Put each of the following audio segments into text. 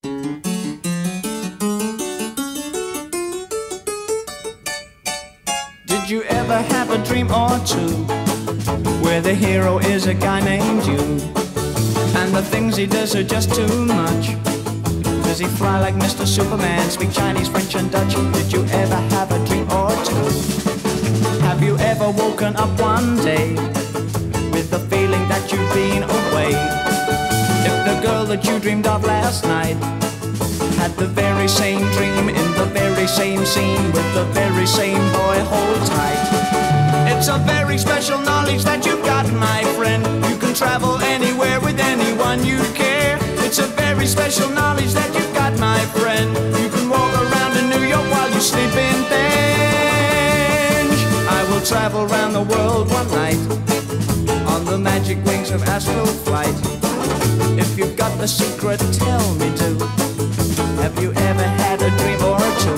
Did you ever have a dream or two where the hero is a guy named you, and the things he does are just too much? Does he fly like Mr. Superman, speak Chinese, French and Dutch? Did you ever have a dream or two? Have you ever woken up one day with the feeling that you've been away? If the girl that you dreamed of last night had the very same dream in the very same scene with the very same boy, hold tight. It's a very special knowledge that you've got, my friend. You can travel anywhere with anyone you care. It's a very special knowledge that you've got, my friend. You can walk around in New York while you sleep in bench. I will travel around the world one night on the magic wings of astral flight. If you've got the secret, tell me too. Have you ever had a dream or two?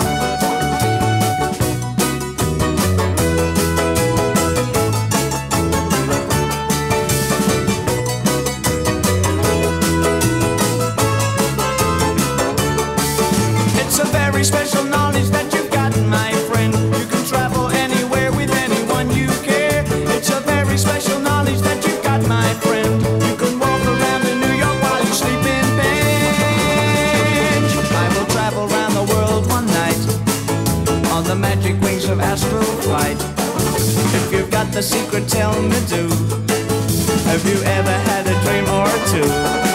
It's a very special knowledge that you've got, my friend. You can travel anywhere with anyone you care. It's a very special knowledge that you've got, my friend. You can walk around in New York while you sleep in bench. I will travel around the world one night on the magic wings of astral flight. If you've got the secret, tell me do. Have you ever had a dream or two?